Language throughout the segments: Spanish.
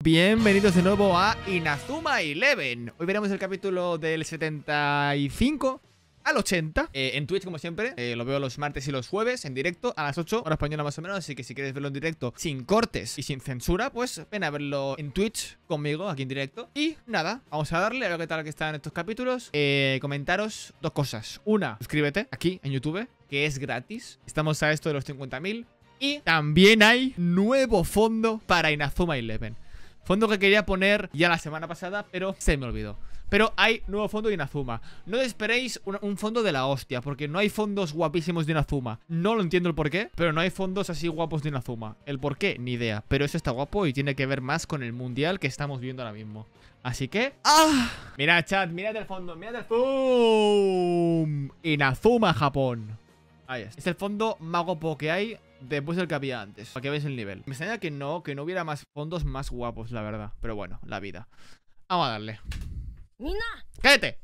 Bienvenidos de nuevo a Inazuma Eleven. Hoy veremos el capítulo del 75 al 80 en Twitch, como siempre. Lo veo los martes y los jueves en directo a las 8 hora española más o menos. Así que si quieres verlo en directo sin cortes y sin censura, pues ven a verlo en Twitch conmigo, aquí en directo. Y nada, vamos a darle a ver qué tal que están estos capítulos. Comentaros dos cosas. Una, suscríbete aquí en YouTube, que es gratis. Estamos a esto de los 50.000. Y también hay nuevo fondo para Inazuma Eleven. Fondo que quería poner ya la semana pasada, pero se me olvidó. Pero hay nuevo fondo de Inazuma. No esperéis un fondo de la hostia, porque no hay fondos guapísimos de Inazuma. No lo entiendo el porqué, pero no hay fondos así guapos de Inazuma. El porqué, ni idea. Pero eso está guapo y tiene que ver más con el mundial que estamos viendo ahora mismo. Así que... ¡ah! Mirad, chat, mirad el fondo, mirad el fondo. Inazuma, Japón. Ahí es. Es el fondo más guapo que hay después del que había antes, para que veáis el nivel. Me extraña que no hubiera más fondos más guapos, la verdad. Pero bueno, la vida. Vamos a darle. ¡Cállate!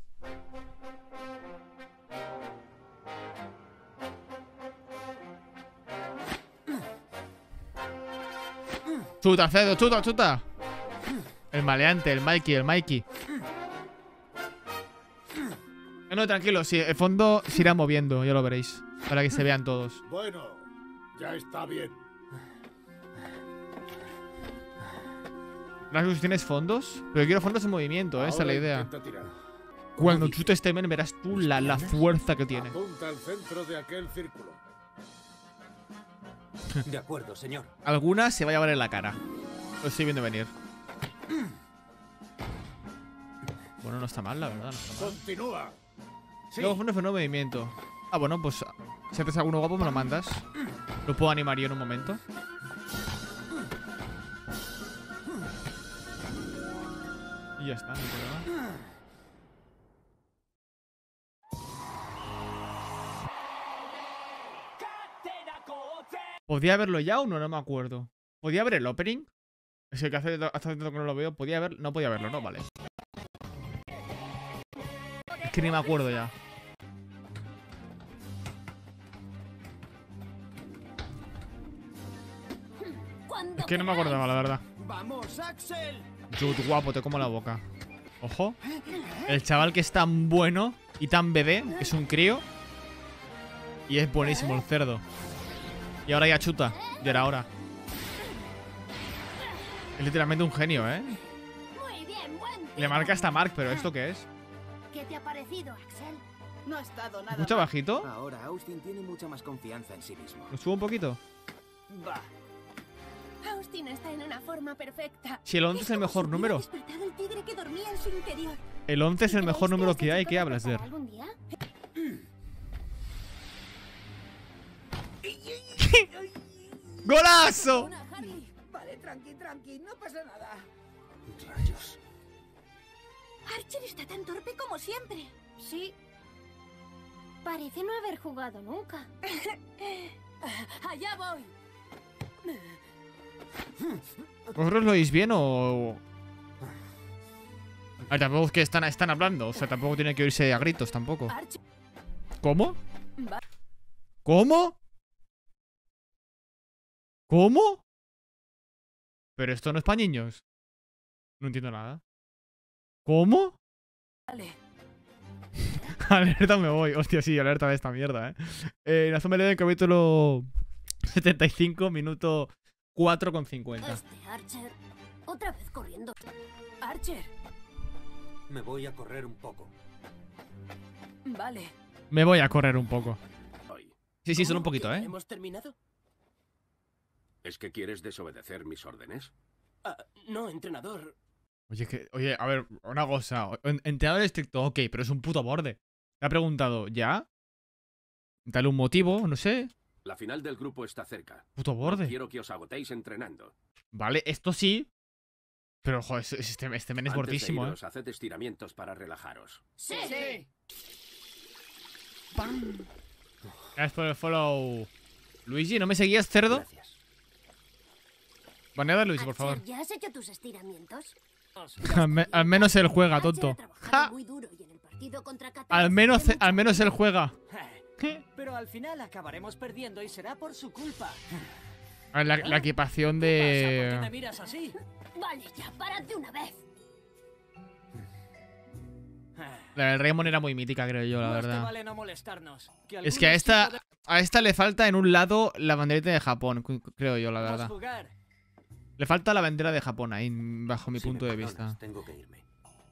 Chuta, Cedo, chuta, chuta. El maleante, el Mikey. No, tranquilo, sí, el fondo se irá moviendo, ya lo veréis. Para que se vean todos. Bueno, ya está bien. Rasgus, ¿tienes fondos? Pero quiero fondos en movimiento, esa es la idea. Tirar. Cuando chutes este men verás tú la fuerza que tiene. Apunta al centro de aquel círculo. De acuerdo, señor. Alguna se va a llevar en la cara. Lo estoy viendo venir. Bueno, no está mal, la verdad, no está mal. Continúa. Sí. Luego fondos en movimiento. Ah, bueno, pues si haces alguno guapo me lo mandas. Lo puedo animar yo en un momento. Y ya está, no hay problema. ¿Podía verlo ya o no? No me acuerdo. ¿Podía ver el opening? Es que hace tanto que no lo veo. ¿Podía ver? No podía verlo, ¿no? Vale. Es que ni me acuerdo ya. Es que no me acordaba, la verdad. ¡Vamos, Axel! Jude, guapo, te como la boca. Ojo. El chaval que es tan bueno y tan bebé, que es un crío. Y es buenísimo el cerdo. Y ahora ya chuta. Ya era hora. Es literalmente un genio, ¿eh? Muy bien, buen Le marca hasta Mark, pero ¿esto qué es? ¿Qué te ha parecido, Axel? No ha estado nada ¿Escucha mal. bajito? Ahora Austin tiene mucha más confianza en sí mismo. ¿Lo subo un poquito? Va. Austin está en una forma perfecta. Si el 11 es el como mejor si número. hubiera despertado el tigre que dormía en su interior. El 11 es el mejor ¿Creéis número que este hay. chico ¿Qué va a hablas de él? empezar algún día? ¡Golazo! Una, Harry. Vale, tranqui, no pasa nada. Rayos. Archer está tan torpe como siempre. Sí. Parece no haber jugado nunca. Allá voy. ¿Vosotros lo oís bien o...? A ver, tampoco es que están hablando. O sea, tampoco tiene que oírse a gritos, tampoco. Archer. ¿Cómo? Va. ¿Cómo? ¿Cómo? Pero esto no es para niños. No entiendo nada. ¿Cómo? Vale. Alerta me voy. Hostia, sí, alerta de esta mierda, Inazuma Eleven, capítulo 75, minuto 4,50. Este Archer. Otra vez corriendo. Archer. Me voy a correr un poco. Vale. Me voy a correr un poco. Hoy. Sí, sí, solo un poquito, ¿eh? ¿Hemos terminado? ¿Es que quieres desobedecer mis órdenes? Ah, no, entrenador. Oye, a ver, una cosa. Entrenador estricto, ok, pero es un puto borde. Me ha preguntado, ¿ya? Dale un motivo, no sé. La final del grupo está cerca. Puto borde. Quiero que os agotéis entrenando. Vale, esto sí. Pero, joder, este men es Antes de gordísimo, iros, haced estiramientos para relajaros. Sí. Gracias por el follow. Luigi, ¿no me seguías, cerdo? Gracias. Baneada, Luigi, por Archer, favor. ¿ya has hecho tus estiramientos? Al menos él juega, Archer tonto. ha trabajado ¡Ja! muy duro y en el partido contra Qatar Al menos él juega. Pero al final acabaremos perdiendo y será por su culpa. A ver, la equipación ¿Qué pasa? ¿Por qué me de... miras así? Vale, ya, parad de una vez. La del Raymond era muy mítica, creo yo, la Más te verdad. vale no molestarnos. Es que a esta le falta en un lado la banderita de Japón, creo yo, la Vamos a verdad. jugar. Le falta la bandera de Japón ahí, bajo mi Si me punto de perdonas, vista. tengo que irme.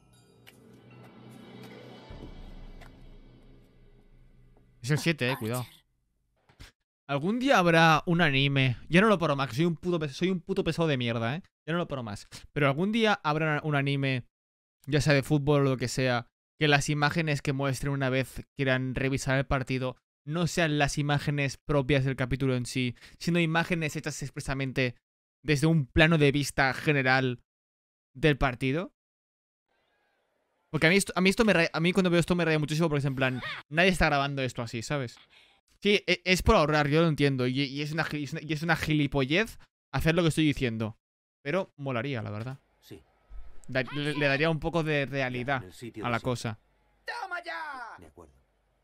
Es el 7, cuidado. Algún día habrá un anime. Ya no lo paro más, que soy un puto pesado de mierda, ¿eh? Ya no lo paro más. Pero algún día habrá un anime, ya sea de fútbol o lo que sea, que las imágenes que muestren una vez quieran revisar el partido no sean las imágenes propias del capítulo en sí, sino imágenes hechas expresamente desde un plano de vista general del partido. Porque a mí cuando veo esto me raya muchísimo porque es en plan, nadie está grabando esto así, ¿sabes? Sí, es por ahorrar, yo lo entiendo. Y es una gilipollez hacer lo que estoy diciendo. Pero molaría, la verdad. Sí. Le daría un poco de realidad En el sitio a la de cosa. ¡Toma ya! De acuerdo.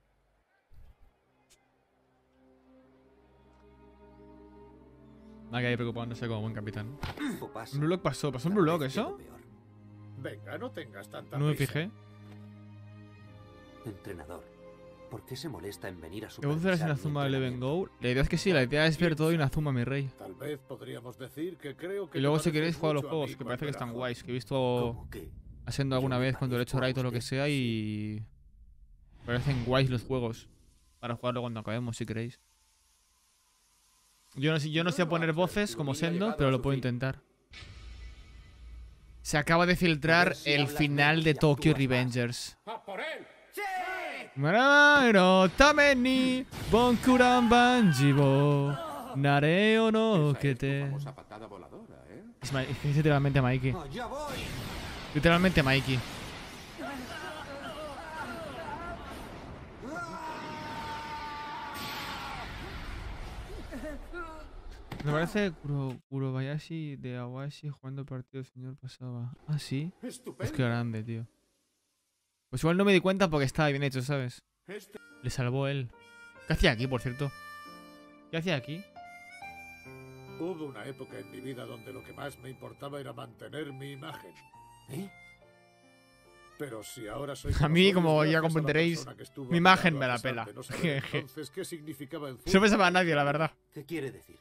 Me ha quedado preocupándose como buen capitán. O pasa. ¿Un Blue Lock pasó? ¿Pasó un Cada Blue Lock vez quedo eso? peor. Venga, no tengas tanta No me prisa. fijé. Entrenador, ¿por qué se molesta en venir a ¿Evolucionar supervisar en mi Inazuma Eleven entrenamiento? Go? La idea es que sí, la idea es ver todo Inazuma, mi rey. Tal vez podríamos decir que creo que Y luego te si queréis pareces jugar a los mucho a juegos, mí que parece que cuando están era guays. Que he visto ¿Cómo que? haciendo alguna Yo me vez con derecho parezco a right o lo que usted, sea sí. y... parecen guays los juegos. Para jugarlo cuando acabemos, si queréis. Yo no sé poner voces como Sendo, pero lo puedo intentar. Se acaba de filtrar el final de Tokyo Revengers. ¡A por él! Marano tameni bonkuran banjibo nareo no kete. Famosa patada voladora, ¿eh? Es literalmente Mikey. ¡Ya voy! Literalmente Mikey. Me parece Kurobayashi de Awashi jugando el partido del señor pasaba. Ah, sí. Es ¡Estupendo! que grande, tío. Pues igual no me di cuenta porque estaba bien hecho, ¿sabes? Este- Le salvó él. ¿Qué hacía aquí, por cierto? ¿Qué hacía aquí? Hubo una época en mi vida donde lo que más me importaba era mantener mi imagen. ¿Eh? Pero si ahora soy A mí, soy, como es ya gracias a la comprenderéis, persona que estuvo mi a imagen lado me a la pesar pela. de no saber entonces qué significaba el No fútbol. pensaba a nadie, la verdad. ¿Qué quiere decir?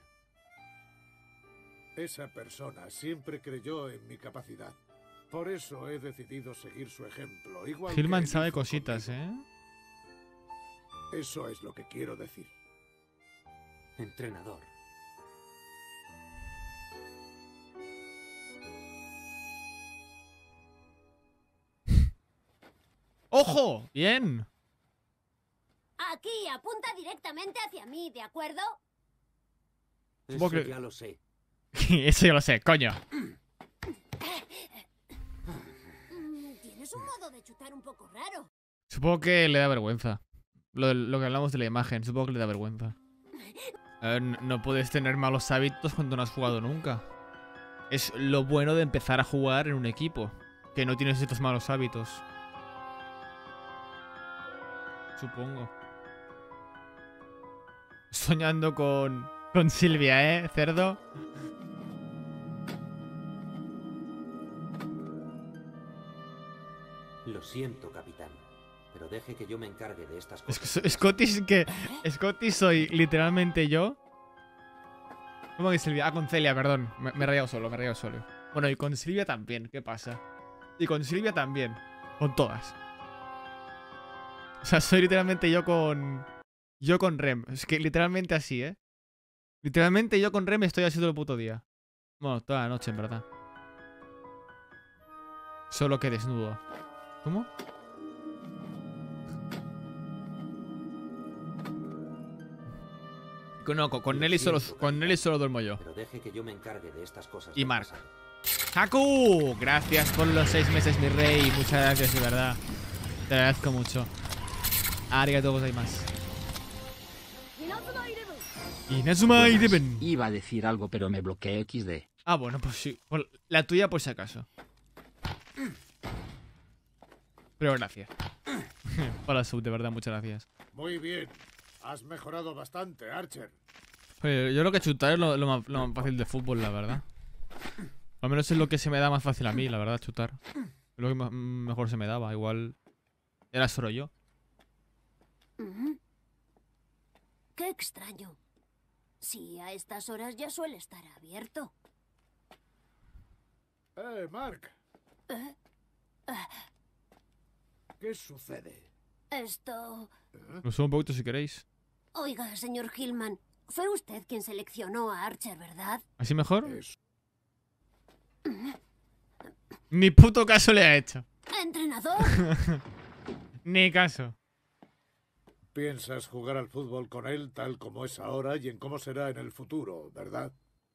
Esa persona siempre creyó en mi capacidad. Por eso he decidido seguir su ejemplo. Igual que Hillman él sabe hizo cositas, conmigo. ¿eh? Eso es lo que quiero decir. Entrenador. ¡Ojo! Bien. Aquí, apunta directamente hacia mí, ¿de acuerdo? Supongo Eso que- ya lo sé. Eso yo lo sé, coño. Tienes un modo de chutar un poco raro. Supongo que le da vergüenza. Lo que hablamos de la imagen, supongo que le da vergüenza. A ver, no puedes tener malos hábitos cuando no has jugado nunca. Es lo bueno de empezar a jugar en un equipo, que no tienes estos malos hábitos. Supongo. Soñando con Silvia, ¿eh, cerdo? Lo siento, capitán. Pero deje que yo me encargue de estas Es cosas. que Scotty soy literalmente yo. ¿Cómo que Silvia? Ah, con Celia, perdón. Me he rayado solo, me he rayado solo. Bueno, y con Silvia también, ¿qué pasa? Y con Silvia también. Con todas. O sea, soy literalmente yo con Rem. Es que literalmente así, ¿eh? Literalmente yo con Rem estoy así todo el puto día. Bueno, toda la noche, en verdad. Solo que desnudo. ¿Cómo? No, con Nelly solo duermo yo. Pero deje que yo me encargue de estas cosas. Y del Mark. pasado. ¡Haku! Gracias por los 6 meses, mi rey. Muchas gracias, de verdad. Te agradezco mucho. Arigatou gozaimasu. Inazuma Eleven. Iba a decir algo, pero me bloqueé XD. Ah, bueno, pues sí. La tuya por si acaso. Pero gracias. Hola, sub, de verdad, muchas gracias. Muy bien. Has mejorado bastante, Archer. Oye, yo creo que chutar es lo más fácil de fútbol, la verdad. Al menos es lo que se me da más fácil a mí, la verdad, chutar. Es lo que mejor se me daba. Igual era solo yo. Qué extraño. Sí, a estas horas ya suele estar abierto. Mark. ¿Qué sucede? Esto... Lo subo un poquito si queréis. Oiga, señor Hillman, fue usted quien seleccionó a Archer, ¿verdad? ¿Así mejor? Eso. Ni puto caso le ha hecho. ¿Entrenador? Ni caso. Piensas jugar al fútbol con él tal como es ahora y en cómo será en el futuro, ¿verdad?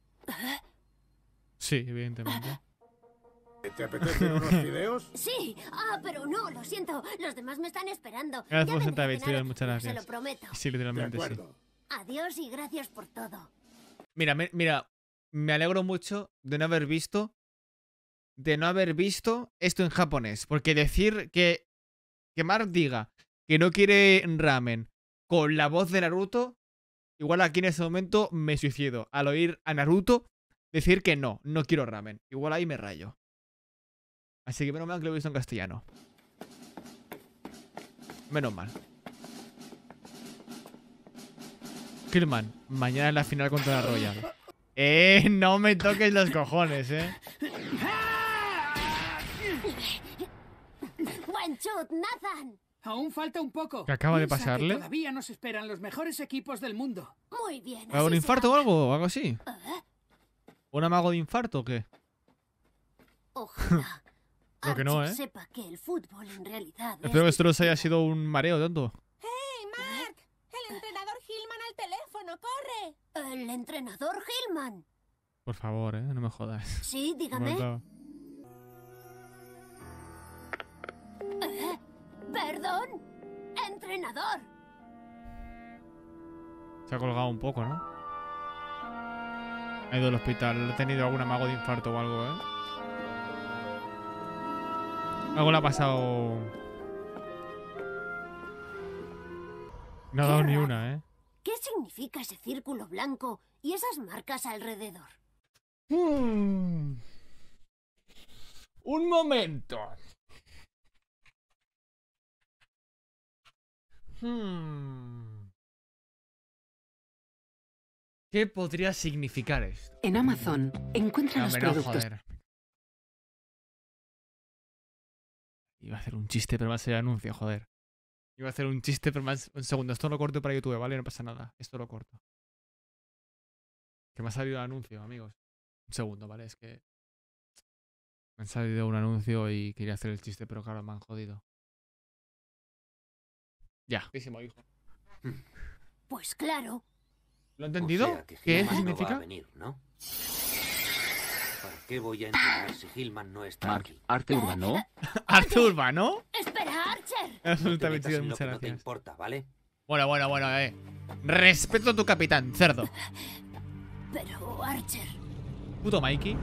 Sí, evidentemente. ¿Te apetecen unos fideos? Sí. Ah, pero no, lo siento. Los demás me están esperando. Gracias Ya por vendré a David, cenar, muchas se gracias. lo prometo. Sí, De literalmente sí. acuerdo. Adiós y gracias por todo. Mira, me alegro mucho de no haber visto esto en japonés. Porque decir que Mark diga que no quiere ramen con la voz de Naruto, igual aquí en ese momento me suicido. Al oír a Naruto decir que no quiero ramen. Igual ahí me rayo. Así que menos mal que lo he visto en castellano. Menos mal. Killman, mañana es la final contra la Royal. No me toques los cojones, ¡Buen chut, Nathan! Aún falta un poco. ¿Qué acaba de Piensa que pasarle? Todavía nos esperan los mejores equipos del mundo. Muy bien. ¿Hago un así infarto o será. algo? ¿Algo así? ¿Un amago de infarto o qué? Ojalá. Creo que no, Archer ¿eh? sepa que el fútbol en realidad Espero que es... esto no haya sido un mareo tonto. ¡Hey, Mark! ¡El entrenador Hillman al teléfono! ¡Corre! El entrenador Hillman. Por favor, no me jodas. Sí, dígame. ¿Perdón? ¿Entrenador? Se ha colgado un poco, ¿no? Ha ido al hospital. Ha tenido algún amago de infarto o algo, Algo le ha pasado. No ha dado ni una, ¿Qué significa ese círculo blanco y esas marcas alrededor? Un momento. ¿Qué podría significar esto? En Amazon, encuentra No, los hombre, no, productos. joder. Iba a hacer un chiste, pero más el anuncio, joder. Iba a hacer un chiste, pero más... Un segundo, esto lo corto para YouTube, ¿vale? No pasa nada. Esto lo corto. Que me ha salido el anuncio, amigos. Un segundo, ¿vale? Es que... Me ha salido un anuncio y quería hacer el chiste, pero claro, me han jodido. Ya. Hijo. Pues claro. ¿Lo he entendido? O sea que ¿Qué Hillman no va significa? a venir, ¿no? ¿Para qué voy a entrenar si Hillman no está Mark, aquí? arte urbano. ¿Arte urbano? ¡Espera, Archer! No te Absolutamente metas chido, en lo muchas que no te gracias. importa, ¿vale? Bueno. Respeto a tu capitán, cerdo. Pero, Archer... Puto Mikey.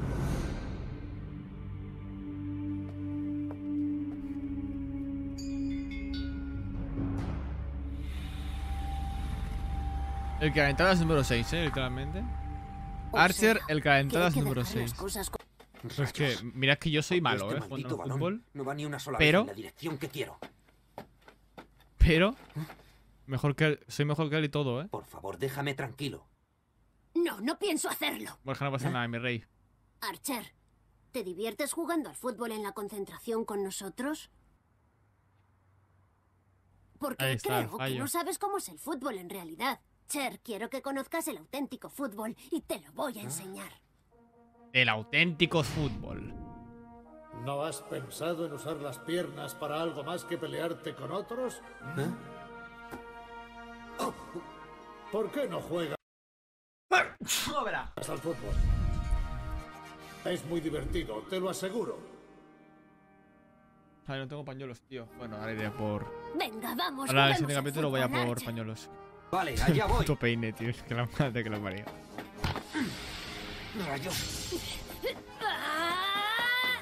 El calentadas número 6, literalmente. o Archer, sea, el que calentadas hay que número dejar las 6. cosas co- Pues que, mirad que yo soy malo, Este jugando maldito al balón fútbol. no va ni una sola pero- vez en la dirección que quiero. Pero soy mejor que él y todo, Por favor, déjame tranquilo. No pienso hacerlo. Borja, no pasa nada, mi rey. Archer, ¿te diviertes jugando al fútbol en la concentración con nosotros? Porque Ahí está el creo que fallo. no sabes cómo es el fútbol en realidad. Cher, quiero que conozcas el auténtico fútbol y te lo voy a enseñar. El auténtico fútbol. ¿No has pensado en usar las piernas para algo más que pelearte con otros? ¿Por qué no juegas No verá. al fútbol? Es muy divertido, te lo aseguro. Ay, no tengo pañuelos, tío. Bueno, ahora iré por... Venga, vamos. Ahora en el juguemos siguiente al capítulo voy a fútbol, por Archer. pañuelos. Vale, allá voy. Puto peine, tío. Es que la madre que lo maría. Rayos. ¡Ah!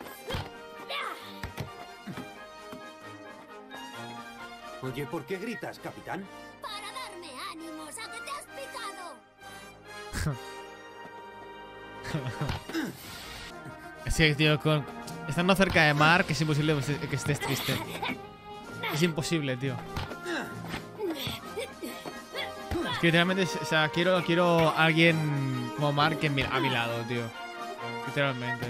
Oye, ¿por qué gritas, capitán? Para darme ánimos, ¿a que te has picado? Sí, tío, estando cerca de Mark es imposible que estés triste. Es imposible, tío. Es que literalmente, o sea, quiero a alguien como Mark a mi lado, tío. Literalmente.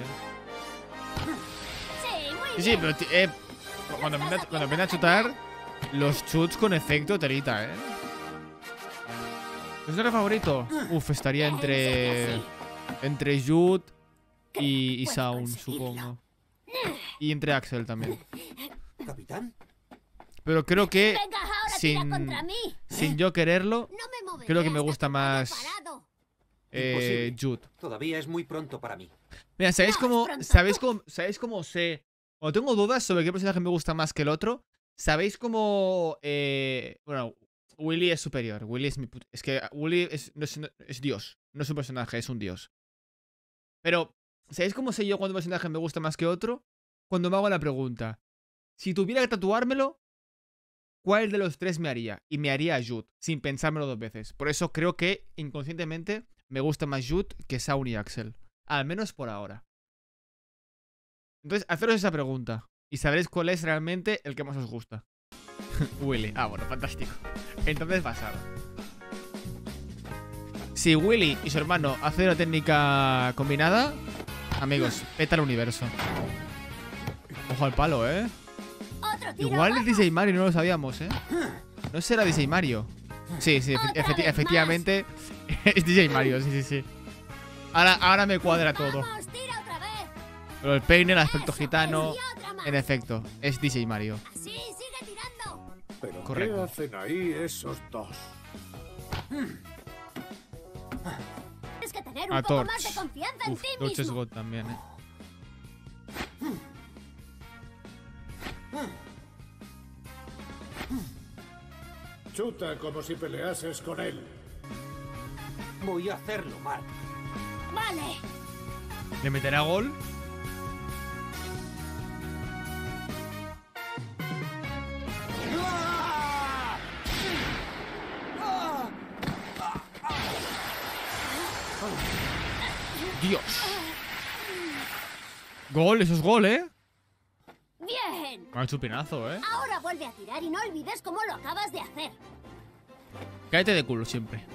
Sí, pero cuando empieza a chutar, los chuts con efecto telita, ¿Es tu favorito? Uf, estaría entre Jude y Sound, supongo. Y entre Axel también. ¿Capitán? Pero creo que sin yo quererlo, creo que me gusta más Jude. Todavía es muy pronto para mí. Mira, ¿sabéis cómo sé? Cuando tengo dudas sobre qué personaje me gusta más que el otro, ¿sabéis cómo bueno, Willy es superior? Willy es mi es que Willy es Dios. No es un personaje, es un dios. Pero, ¿sabéis cómo sé yo cuando un personaje me gusta más que otro? Cuando me hago la pregunta. Si tuviera que tatuármelo, ¿cuál de los tres me haría? Y me haría a Jude, sin pensármelo dos veces. Por eso creo que, inconscientemente, me gusta más Jude que Sound y Axel. Al menos por ahora. Entonces, haceros esa pregunta. Y sabréis cuál es realmente el que más os gusta. Willy. Ah, bueno, fantástico. Entonces, basado. Si Willy y su hermano hacen una técnica combinada, amigos, peta el universo. Ojo al palo, ¿eh? Igual es DJ Mario, no lo sabíamos, ¿eh? ¿No será DJ Mario? Sí, efectivamente es DJ Mario, sí. Ahora me cuadra todo. Pero el peine, el aspecto gitano, en efecto, es DJ Mario. ¿Pero correcto. qué hacen ahí esos dos? Es que tener un A poco Torch. más de confianza en Uf, ti Torch es mismo. God también, ¿eh? Chuta como si peleases con él. Voy a hacerlo, Mark. Vale. ¿Le meterá gol? Dios. Gol, eso es gol, ¿eh? Bien. Un chupinazo, ¿eh? Ahora vuelve a tirar y no olvides cómo lo acabas de hacer. Cállate de culo siempre.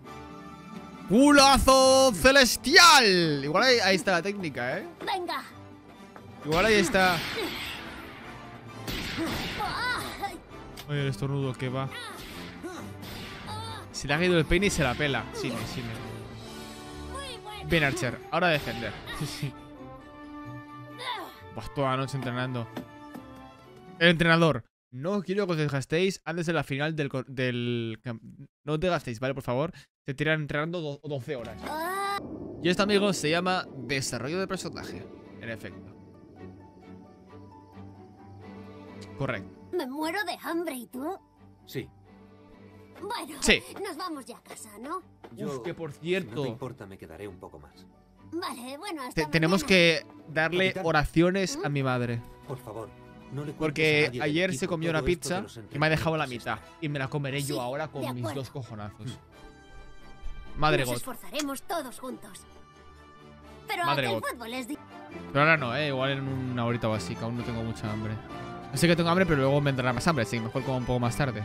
¡Culazo celestial! Igual ahí está la técnica, ¿eh? Venga. Igual ahí está. Oye, el estornudo que va. Se le ha caído el peine y se la pela. Sí. Muy bueno. Bien, Archer. Ahora a defender. Sí. Pues toda la noche entrenando. El entrenador. No quiero que os desgastéis antes de la final del... No os desgastéis, ¿vale? Por favor. Se tiran entrenando 12 horas. Y esto, amigos, se llama desarrollo de personaje. En efecto. Correcto. Me muero de hambre, ¿y tú? Sí. Bueno, Sí. nos vamos ya a casa, ¿no? Uf, que por Si no cierto. te importa, me quedaré un poco más. Vale, bueno, hasta Tenemos mañana. que darle Capitán. oraciones a mi madre. Por favor, no le cuentes a Porque nadie del ayer equipo se comió todo una esto de pizza los y me ha dejado la entrenamientos mitad. Y me la comeré yo Sí, ahora de con mis acuerdo. 2 cojonazos. Madre Nos God. esforzaremos todos juntos. Pero Madre aunque God. el fútbol es Pero ahora no, igual en una horita o así, que aún no tengo mucha hambre. No sé que tengo hambre, pero luego me entrará más hambre, así que mejor como un poco más tarde.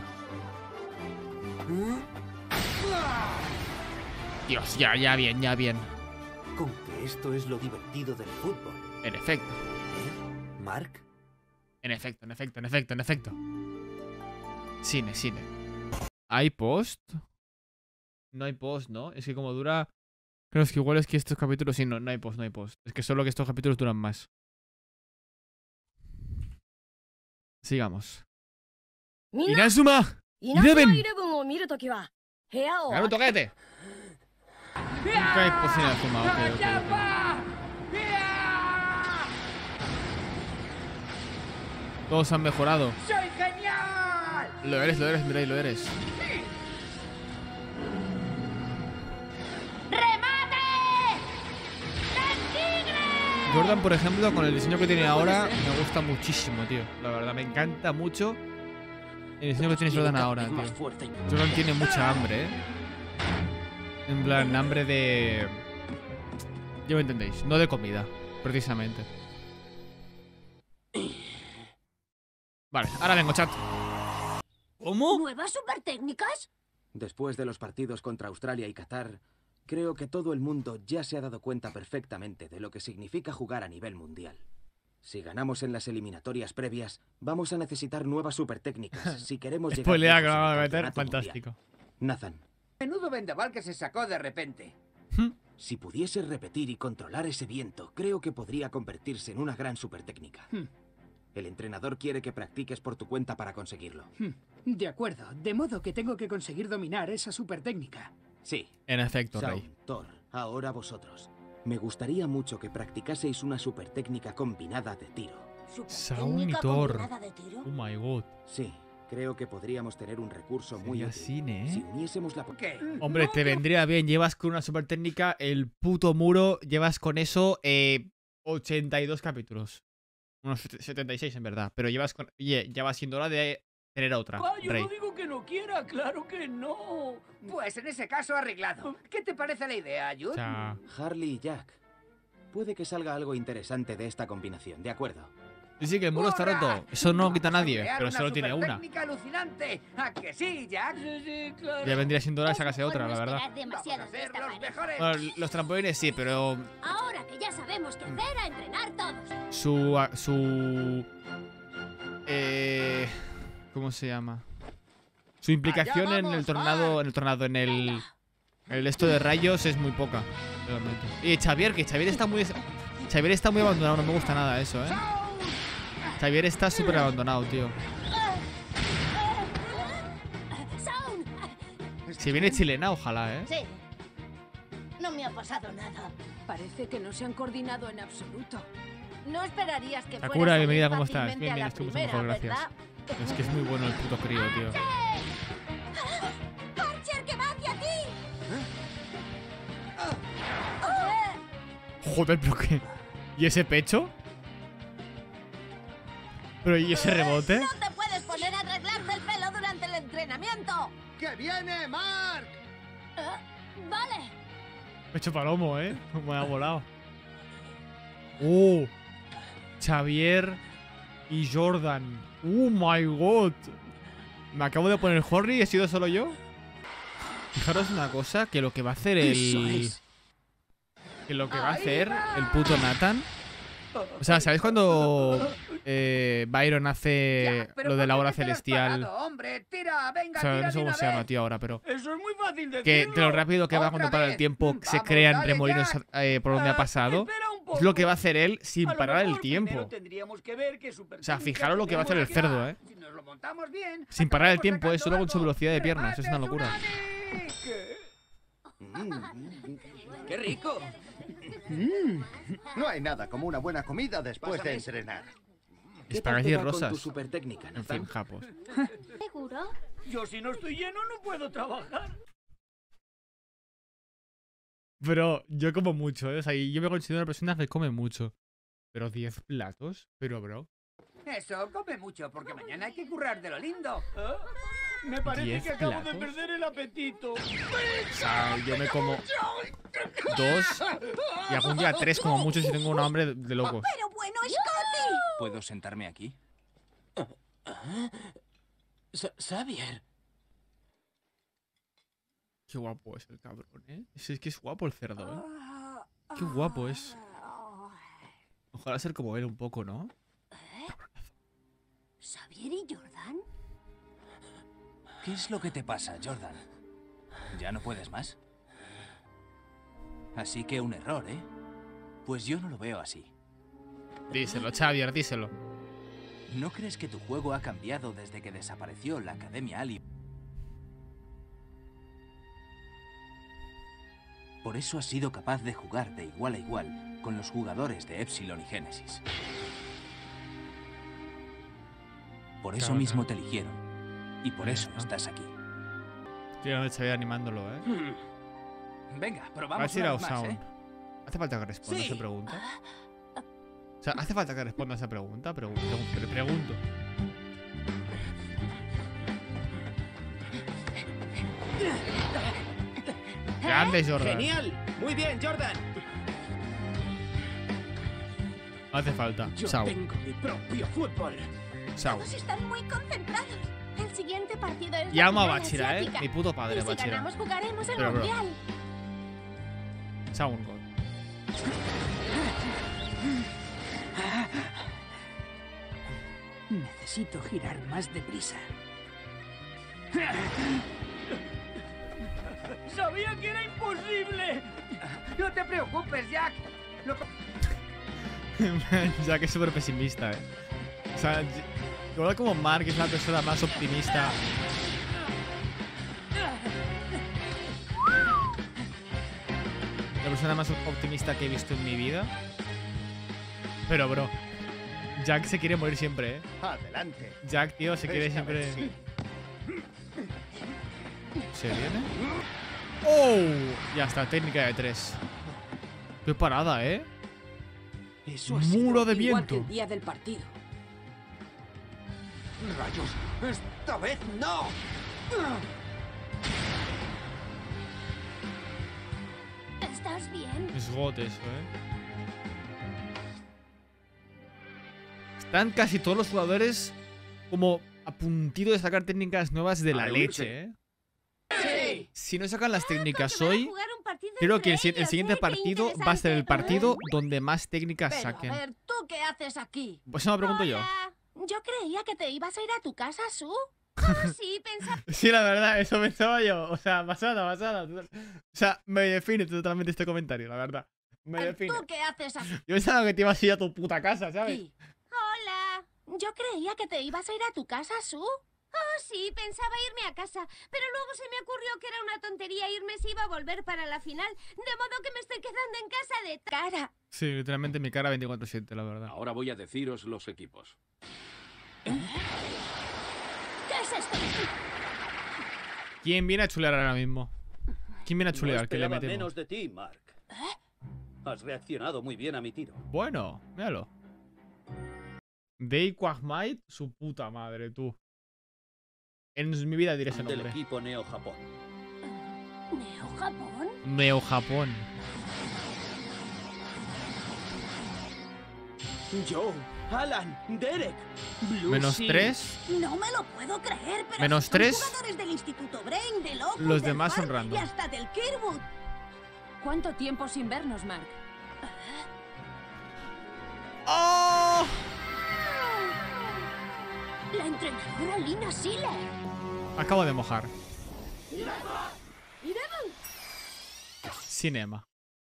Dios, ya bien. Con que esto es lo divertido del fútbol. En efecto, ¿Eh? ¿Mark? en efecto. Cine. ¿Hay post? No hay post, ¿no? Es que como dura... Creo que igual es que estos capítulos... Sí, no hay post. Es que solo que estos capítulos duran más. Sigamos. ¡Inazuma! ¡Eleven! ¡Naruto, cállate! Nunca hay post en Inazuma, ok. Todos han mejorado. ¡Soy genial! Lo eres, Mirai, lo eres. Jordan, por ejemplo, con el diseño que tiene ahora, me gusta muchísimo, tío. La verdad, me encanta mucho el diseño que tiene Jordan ahora, tío. Jordan tiene mucha hambre, ¿eh? En plan, hambre de... Ya me entendéis, no de comida. Precisamente. Vale, ahora vengo, chat. ¿Cómo? ¿Nuevas super técnicas? Después de los partidos contra Australia y Qatar, creo que todo el mundo ya se ha dado cuenta perfectamente de lo que significa jugar a nivel mundial. Si ganamos en las eliminatorias previas, vamos a necesitar nuevas super técnicas si queremos llegar Spoilea que lejos me en va el a meter. campeonato Fantástico. mundial. Nathan, Menudo vendaval que se sacó de repente. si pudiese repetir y controlar ese viento, creo que podría convertirse en una gran super técnica. El entrenador quiere que practiques por tu cuenta para conseguirlo. De acuerdo, de modo que tengo que conseguir dominar esa super técnica. Sí. En efecto, Shaun, Rey. Thor, ahora vosotros. Me gustaría mucho que practicaseis una super técnica combinada de tiro. Shaun y Thor. Oh my god. Sí, creo que podríamos tener un recurso muy Sería útil. cine, Si ¿eh? uniésemos la... ¿Qué? Hombre, te vendría bien. Llevas con una super técnica el puto muro. Llevas con eso 82 capítulos. Unos 76 en verdad. Pero llevas con... Oye, ya va siendo hora de tener otra, Yo Rey. no digo que no quiera, claro que no. Pues en ese caso arreglado. ¿Qué te parece la idea, Jude? O sea, Harley y Jack. Puede que salga algo interesante de esta combinación, ¿de acuerdo? sí, que el muro está ¡Hurra! roto. Eso no lo quita Vamos a nadie. crear Pero una solo tiene una. supertécnica alucinante. ¿A que sí, Jack? Sí, claro. Ya vendría siendo hora de sacarse Mejor otra, no la verdad. esperar Vamos a demasiado de ser esta los pareja. mejores. Bueno, los trampolines sí, pero Ahora que ya sabemos qué hacer, a entrenar todos. su ¿cómo se llama? Su implicación Allá en el vamos, tornado, en el esto de rayos es muy poca, realmente. Y Xavier, que Xavier está muy abandonado, no me gusta nada eso, Xavier está súper abandonado, tío. Shaun. Si viene chilena, ojalá, Sí. No me ha pasado nada. Parece que no se han coordinado en absoluto. No esperarías que Sakura, fueras a bienvenida, ir ¿cómo estás? fácilmente Bien, a bien, la estoy mucho primera, mejor, gracias. ¿verdad? Es que es muy bueno el puto crío, tío. ¡Archer, que va hacia ti! Joder, pero qué. ¿Y ese pecho? ¿Pero y ese rebote? No te puedes poner a arreglarte el pelo durante el entrenamiento. ¡Que viene, Mark! Vale. Pecho palomo, Me ha volado. Xavier y Jordan. Oh my god. Me acabo de poner Horry y he sido solo yo. Fijaros una cosa, que lo que va a hacer que lo que va a hacer el puto Nathan. O sea, ¿sabéis cuando Byron hace lo de la hora celestial? Hombre, tira, venga, O sea, tira no sé de cómo una se llama, vez. tío, ahora, pero Eso es muy fácil decirlo. que de lo rápido que va cuando Otra para el vez. tiempo, se Vamos, crean dale, remolinos Jack. por donde ha pasado. Espera un poco. Es lo que va a hacer él sin A lo parar el mejor primero tiempo. tendríamos que ver qué super O sea, técnica fijaros lo que va a hacer el tenemos cerdo, ya. Si nos lo montamos bien, Sin parar el acabamos tiempo, sacando solo con su algo. velocidad de piernas, es una ¡Remate, locura. Tsunami! ¡Qué rico! No hay nada como una buena comida después de entrenar. ¿Qué tal Espagueti te va con rosas. tu super técnica, En Nathan? fin, japos. ¿Seguro? Yo si no estoy lleno no puedo trabajar. Pero yo como mucho, O sea, yo me considero una persona que come mucho. Pero 10 platos, pero bro. Eso, come mucho, porque mañana hay que currar de lo lindo. Me parece 10 que acabo de platos. perder el apetito. O sea, yo me como 2 y algún día 3 como mucho si tengo un hambre de locos. Pero bueno, Scotty. ¿Puedo sentarme aquí? Xavier. Qué guapo es el cabrón, Es que es guapo el cerdo, Qué guapo es. Ojalá ser como él un poco, ¿no? ¿Xavier y Jordan? ¿Qué es lo que te pasa, Jordan? ¿Ya no puedes más? Así que un error, Pues yo no lo veo así. Díselo, Xavier, díselo. ¿No crees que tu juego ha cambiado desde que desapareció la Academia Ali? Por eso has sido capaz de jugar de igual a igual con los jugadores de Epsilon y Génesis. Por eso Claro, mismo claro. te eligieron. Y por eso estás aquí. Estoy grande Xavier animándolo, Venga, Va a probamos decir una a vez más, Sound. ¿Hace falta que responda Sí. esa pregunta? O sea, ¿hace falta que responda esa pregunta? Pregunto. Grande, Jordan. ¡Genial! Muy bien, Jordan. Hace falta. Yo Chao. tengo mi propio fútbol. Chao. Todos están muy concentrados. El siguiente partido es Ya la amo a final Bachira, asiática. Mi puto padre, Y si Bachira. ganamos, jugaremos el Pero, bro. mundial. Chao, un gol. Necesito girar más deprisa. ¡Sabía que era imposible! No te preocupes, Jack. Jack es súper pesimista, O sea, igual como Mark es la persona más optimista. La persona más optimista que he visto en mi vida. Pero, bro, Jack se quiere morir siempre, Adelante. Jack, tío, se quiere Esta siempre... vez sí. ¿Se viene? ¡Oh! Ya está, técnica de 3. Qué parada, Eso ha Muro sido de igual viento. que el día del partido. ¡Rayos! ¡Esta vez no! ¿Estás bien? Es got eso, Están casi todos los jugadores como a puntito de sacar técnicas nuevas de la leche, ¡Sí! Si no sacan las técnicas Van a hoy, jugar un partido creo que el entre siguiente ellos, ¿eh? partido Qué va a ser el interesante. partido donde más técnicas Pero, saquen. a ver, ¿tú qué haces aquí? Pues eso me pregunto yo. Hola. Yo creía que te ibas a ir a tu casa, Su. Sí, pensaba... Sí, la verdad, eso pensaba yo. O sea, basada. O sea, me define totalmente este comentario, la verdad. Me define. ¿Tú qué haces aquí? Yo pensaba que te ibas a ir a tu puta casa, ¿sabes? Hola. Yo creía que te ibas a ir a tu casa, Su. Oh, sí, pensaba irme a casa, pero luego se me ocurrió que era una tontería irme si iba a volver para la final, de modo que me estoy quedando en casa de cara. Sí, literalmente mi cara 24/7, la verdad. Ahora voy a deciros los equipos. ¿Qué es esto? ¿Quién viene a chulear ahora mismo? ¿Quién viene a chulear? No ¿Qué le esperaba metemos? menos de ti, Mark. Has reaccionado muy bien a mi tiro. Bueno, míralo. Dei Quagmite, su puta madre, tú. En mi vida diré ese Del nombre. equipo Neo Japón. ¿Neo Japón? Neo Japón. Joe, Alan, Derek, Blue -3. No me lo puedo creer, pero Menos son 3. jugadores del Instituto Brain, del Oculus, Los del demás son Harvard random. y hasta del Kirkwood. ¿Cuánto tiempo sin vernos, Mark? ¡Oh! La entrenadora Lina Siller. Acabo de mojar. Cinema.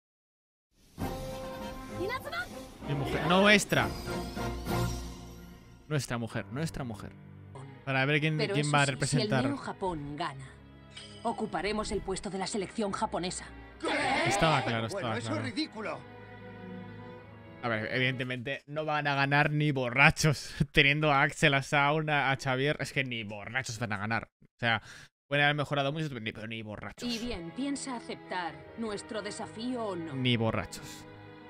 Mi mujer. Nuestra. Nuestra mujer. Para ver quién Pero eso va a sí, representar. si el Neo Japón gana, ocuparemos el puesto de la selección japonesa. Estaba claro, Bueno, estaba eso claro. es ridículo. A ver, evidentemente no van a ganar ni borrachos. Teniendo a Axel, a Sauna, a Xavier, es que ni borrachos van a ganar. O sea, pueden haber mejorado mucho, pero ni borrachos. Y bien, ¿piensa aceptar nuestro desafío o no? Ni borrachos.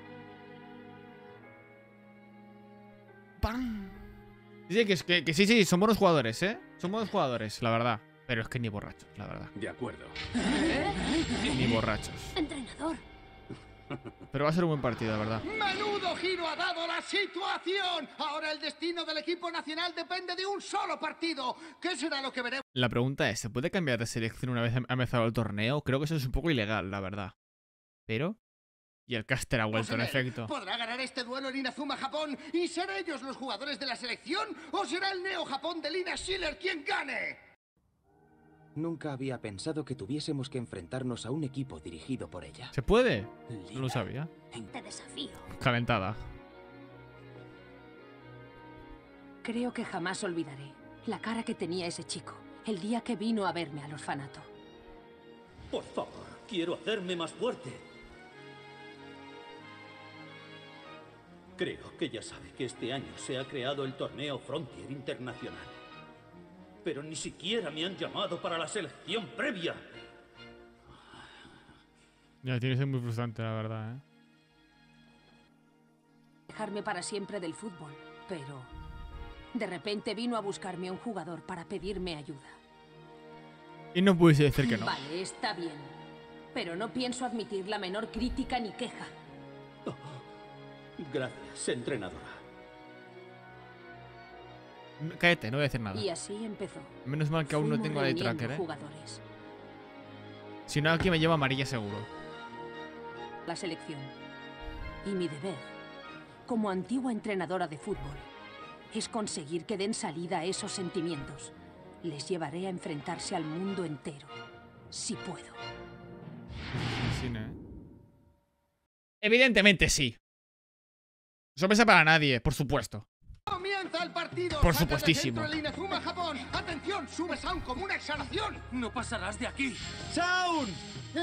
¡Pam! Sí, que sí, son buenos jugadores, Son buenos jugadores, la verdad. Pero es que ni borrachos, la verdad. De acuerdo. Ni borrachos. Entrenador. Pero va a ser un buen partido, la verdad. ¡Menudo giro ha dado la situación! Ahora el destino del equipo nacional depende de un solo partido. ¿Qué será lo que veremos? La pregunta es, ¿se puede cambiar de selección una vez ha empezado el torneo? Creo que eso es un poco ilegal, la verdad. Pero... Y el caster ha vuelto, en efecto. ¿Podrá ganar este duelo en Inazuma, Japón? ¿Y ser ellos los jugadores de la selección? ¿O será el Neo Japón de Lina Schiller quien gane? Nunca había pensado que tuviésemos que enfrentarnos a un equipo dirigido por ella. ¿Se puede? No lo sabía. Te desafío. Calentada. Creo que jamás olvidaré la cara que tenía ese chico el día que vino a verme al orfanato. Por favor, quiero hacerme más fuerte. Creo que ya sabe que este año se ha creado el torneo Frontier Internacional. Pero ni siquiera me han llamado para la selección previa. Ya, tiene que ser muy frustrante, la verdad, Dejarme para siempre del fútbol, pero de repente vino a buscarme un jugador para pedirme ayuda. Y no pudiese decir que no. Vale, está bien, pero no pienso admitir la menor crítica ni queja. Gracias, entrenadora. Cállate, no voy a decir nada. Y así empezó. Menos mal que aún no tengo la de Fuimos tracker, jugadores. Si no, aquí me lleva amarilla seguro. La selección. Y mi deber, como antigua entrenadora de fútbol, es conseguir que den salida a esos sentimientos. Les llevaré a enfrentarse al mundo entero, si puedo. Sí, ¿no? Evidentemente sí. Sorpresa para nadie, por supuesto. Comienza el partido. Por supuestísimo. El Inazuma Japón. Atención, sube Sound como una exhalación. No pasarás de aquí. Sound.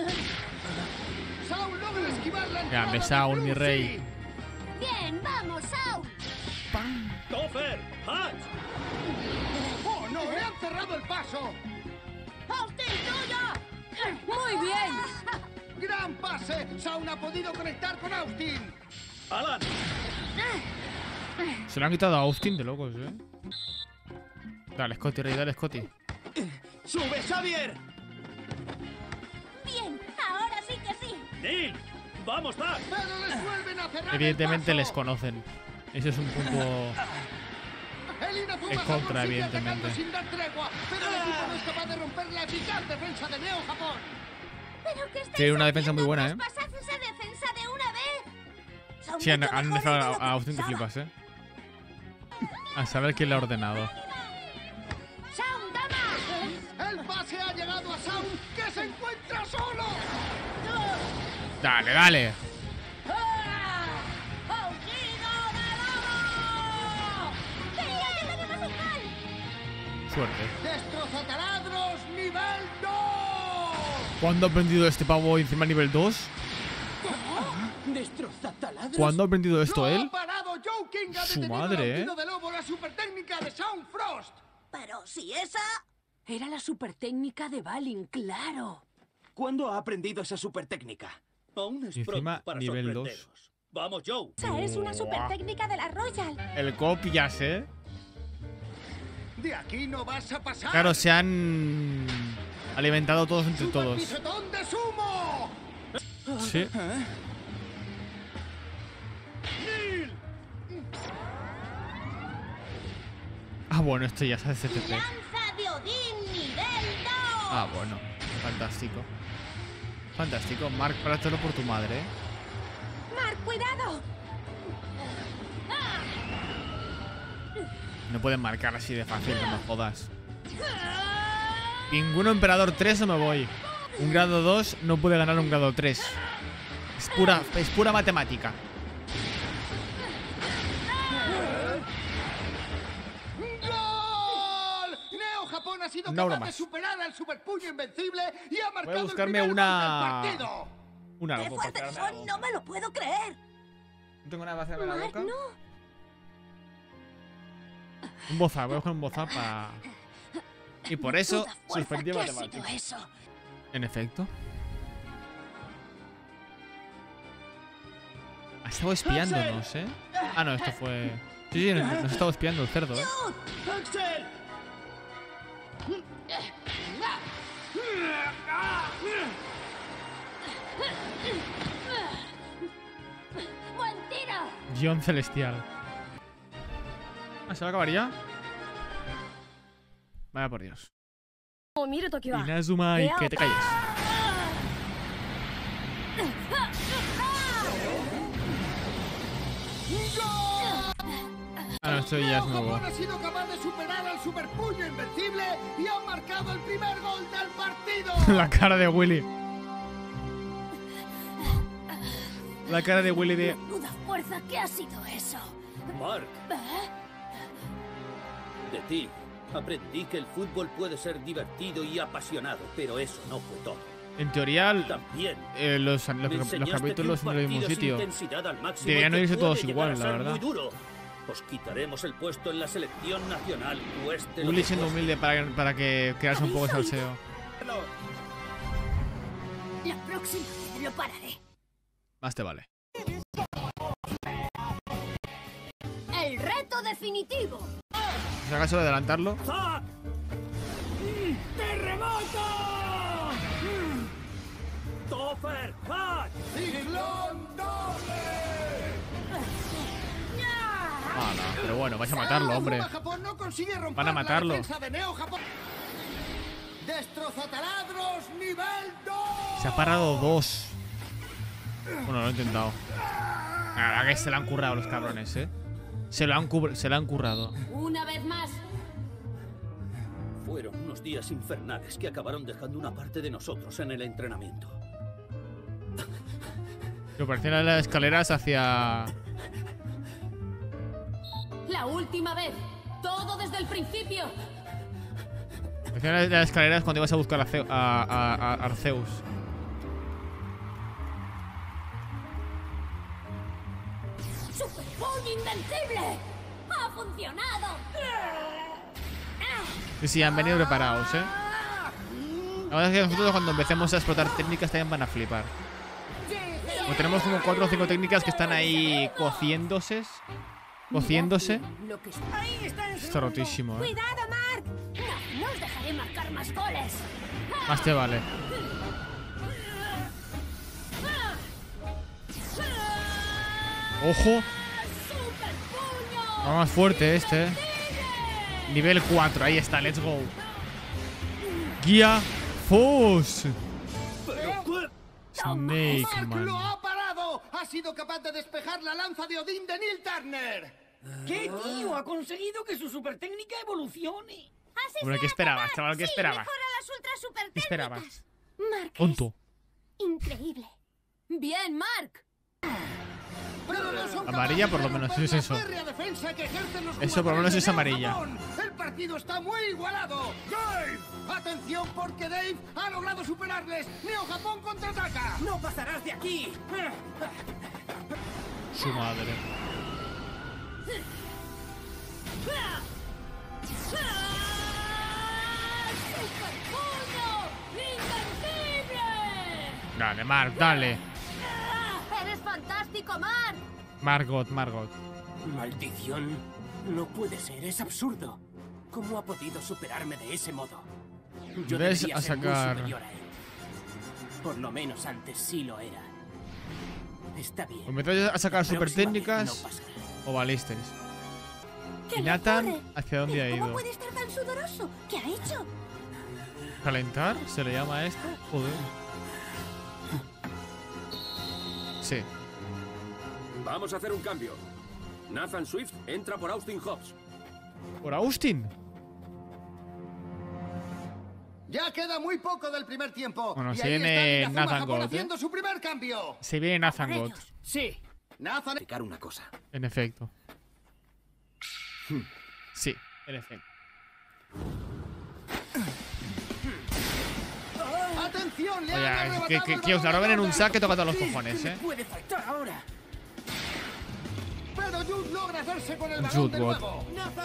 Sound logra esquivar la entrada. Grande Sound, mi rey. Bien, vamos, Sound. Topher, Hatch. ¡Oh, no! ¡Me han cerrado el paso! ¡Austin, tuya! ¡Muy bien! ¡Gran pase! Sound ha podido conectar con Austin. Alan. Se lo han quitado a Austin de locos, ¿eh? Dale, Scotty, rey, dale, Scotty. ¡Sube, Xavier! Bien, ahora sí que sí. ¡Neil! ¡Vamos, Dax! Pero les vuelven a cerrar Evidentemente el les paso. conocen. Ese es un punto El Inazuma en Japón contra, sigue evidentemente. atacando sin dar tregua, pero el equipo no es capaz de romper la eficaz defensa de Neo Japón. ¿Pero qué estáis Tiene una defensa muy buena, ¿eh? ¿Traspasad esa defensa de una vez? Son Sí, han mucho mejores dejado de lo que a Austin que pensaba. flipas, ¿eh? A saber quién le ha ordenado. ¡Sound, dama! El pase ha llegado a Sound, que se encuentra solo. Dale, dale. Suerte. Destroza taladros, nivel 2. ¿Cuándo ha aprendido este pavo encima nivel 2? ¿Destroza taladros? ¿Cuándo ha aprendido esto él? Ha parado Joe King, ha Su detenido madre, al de lobo, la super técnica de Sound Frost. Pero si esa... Era la super técnica de Balin, claro. ¿Cuándo ha aprendido esa super técnica? Aún es Encima, pronto para nivel 2. sorprenderos. ¡Vamos, Joe! Esa es una super técnica de la Royal. El copias, ¿eh? De aquí no vas a pasar. Claro, se han alimentado todos entre Super todos. pisotón de sumo. Sí. Neil. Ah, bueno, esto ya se hace CTP. Lanza de Odín nivel 2. Ah, bueno. Fantástico. Fantástico. Mark, párátelo por tu madre, ¿eh? Mark, cuidado. No pueden marcar así de fácil, no me jodas. Ninguno emperador 3 o me voy. Un grado 2 no puede ganar un grado 3. Es pura matemática. ¡Gol! Neo Japón ha sido Una hora capaz de más. superar al superpuño invencible y ha marcado el buscarme primer gol una- del partido. Una ¡Qué loco, fuertes porque son! ¡No me lo puedo creer! no tengo nada para hacerme la Mark, boca. no. Un bozal, voy a coger un bozal para... Y por eso, Menuda fuerza, suspendí ¿qué ha sido matemáticas. eso? En efecto. Ha estado espiándonos, ¿eh? Ah, no, esto fue... Sí, nos ha estado espiando el cerdo, ¿eh? ¡Axel! ¡Buen tiro! Guión celestial. Ah, ¿se va a acabar ya? Vaya por Dios. Inazuma y que te calles. Ah, no, esto ya es nuevo. Japón ha sido capaz de superar al superpuño invencible y ha marcado el primer gol del partido. La cara de Willy. La cara de Willy de... ¡Menuda fuerza! ¿Qué ha sido eso? Mark, de ti aprendí que el fútbol puede ser divertido y apasionado, pero eso no fue todo. En teoría, También los me enseñaste capítulos que en un el mismo partido es sitio. intensidad al máximo Deberían y que irse puede todos llegar igual, a la ser verdad. muy duro. Os quitaremos el puesto en la selección nacional, cueste lo Willy que siendo cueste. humilde para que crease un poco de salseo. La próxima vez lo pararé. Más te vale. ¡El reto definitivo! Si acaso de adelantarlo. ¡Zack! ¡Terremoto! ¡Topher! ¡Hatch! ¡Ciclón doble! Pero bueno, vais a matarlo, hombre. Japón no consigue romper Van a matarlo. la defensa de Neo Japón. Destrozotaladros nivel 2. Se ha parado 2. Bueno, lo he intentado. La verdad que se la han currado los cabrones, ¿eh? Se la han currado. Una vez más. Fueron unos días infernales que acabaron dejando una parte de nosotros en el entrenamiento. Que parecían las escaleras hacia... La última vez. Todo desde el principio. Parecían las escaleras cuando ibas a buscar a Arceus. ¡Super Puño Invencible! ¡Ha funcionado! Sí, han venido preparados, ¿eh? La verdad es que nosotros cuando empecemos a explotar técnicas también van a flipar. Pues tenemos como 4 o 5 técnicas que están ahí cociéndose. Está rotísimo, ¿eh? ¡Cuidado, Mark! No os dejaré marcar más goles. Más te vale. ¡Ojo! Va más fuerte este, ¿eh? Nivel 4, ahí está, let's go. Guía Foss. Snake, Mark man. lo ha parado. Ha sido capaz de despejar la lanza de Odín de Neil Turner. ¿Qué tío? Ha conseguido que su super técnica evolucione. Hombre, ¿qué esperabas, chaval? ¿Qué esperabas? Mejora las ultra super ¿Qué esperabas? Mark, Tonto. increíble. Bien, Mark. Pero no son Amarilla por lo capaces de menos, es romper eso. la férrea defensa que ejercen los Eso por lo menos jugadores es de amarilla. Japón. El partido está muy igualado. ¡Dave! ¡Atención porque Dave ha logrado superarles! ¡Neo Japón contraataca! ¡No pasarás de aquí! Su madre. ¡Super Puño Invencible! Dale, Mark, dale. ¡Eres fantástico, Mark! Margot. Maldición. No puede ser, es absurdo. ¿Cómo ha podido superarme de ese modo? Yo Ves debería a ser muy sacar- superior a él. Por lo menos antes sí lo era. Está bien. O me traes a sacar La super próxima vez técnicas no pasará. o balisteis. ¿Qué ¿Y le Nathan ocurre? hacia dónde ha ¿Cómo ido? puede estar tan sudoroso? ¿Qué ha hecho? ¿Calentar? ¿Se le llama a esto? Joder. Sí. Vamos a hacer un cambio. Nathan Swift entra por Austin Hobbs. ¿Por Austin? Ya queda muy poco del primer tiempo. Bueno, y se ahí viene está Inazuma Nathan Japón God, ¿eh? haciendo su primer cambio. Se viene Nathan God. Sí. Nathan... Explicar una cosa. En efecto. Sí, en efecto. Atención, le han Oye, arrebatado que el os la balón roben en un a saque toca todos los Sí, cojones, ¿eh? Puede faltar ahora. Pero Jude logra hacerse con el balón Jude de God. nuevo.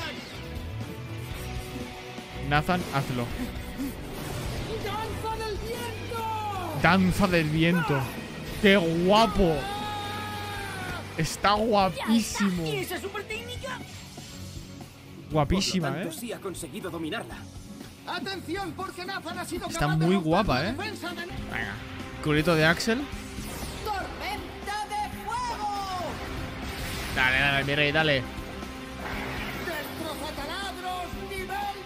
Nathan, hazlo. ¡Danza del viento! Danza del viento. ¡Qué guapo! Está guapísimo. ¿Y esa super técnica? Guapísima, Por lo ¿eh? tanto, sí ha conseguido dominarla. Atención, porque Nathan ha sido Está capaz de muy romper guapa, la ¿eh? defensa de- Venga. Culito de Axel. ¡Tormenta de fuego! Dale, mi rey, dale. ¡Destrozataladros nivel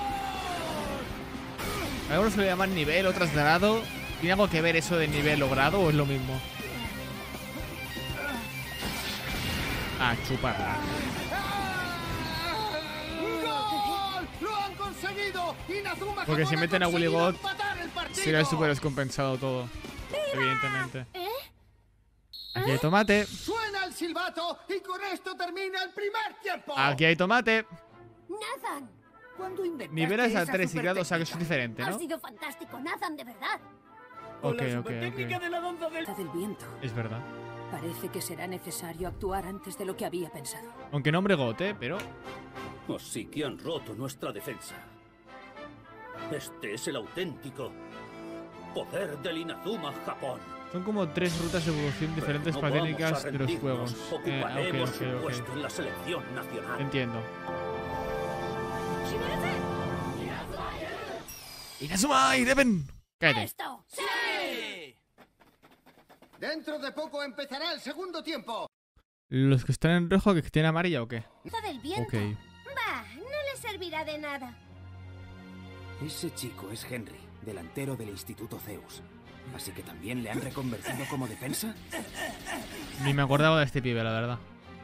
2! Algunos se le llaman nivel, otras grado. ¿Tiene algo que ver eso de nivel o grado o es lo mismo? Ah, chuparla. ¡Gol! ¡Lo han conseguido! Inazuma Porque si Japón ha meten a Willy conseguido God, empatar el partido. sería súper descompensado todo. Evidentemente. ¿Eh? Aquí hay tomate. Suena el silbato y con esto termina el primer tiempo. Aquí hay tomate. Nathan, ¿Cuándo inventaste Niveles a esa 3 y super grado, o sea que técnica? es diferente, ha ¿no? sido fantástico, Nathan, de verdad. O Ok, la ok, super técnica ok. de la danza del... Del viento. Es verdad. Parece que será necesario actuar antes de lo que había pensado. Aunque nombre GOT, pero... Así que han roto nuestra defensa. Este es el auténtico poder del Inazuma Japón. Son como 3 rutas de evolución diferentes No para vamos técnicas a de los rendirnos. juegos. Ocuparemos su Ok. puesto en la selección nacional. Entiendo. ¡Inazuma Eleven! Cállate. ¡Esto! Dentro de poco empezará el segundo tiempo. ¿Los que están en rojo que tienen amarilla o qué? Del viento. Ok. Va, no le servirá de nada. Ese chico es Henry, delantero del Instituto Zeus. Así que también le han reconvertido como defensa. Ni me acordaba de este pibe, la verdad.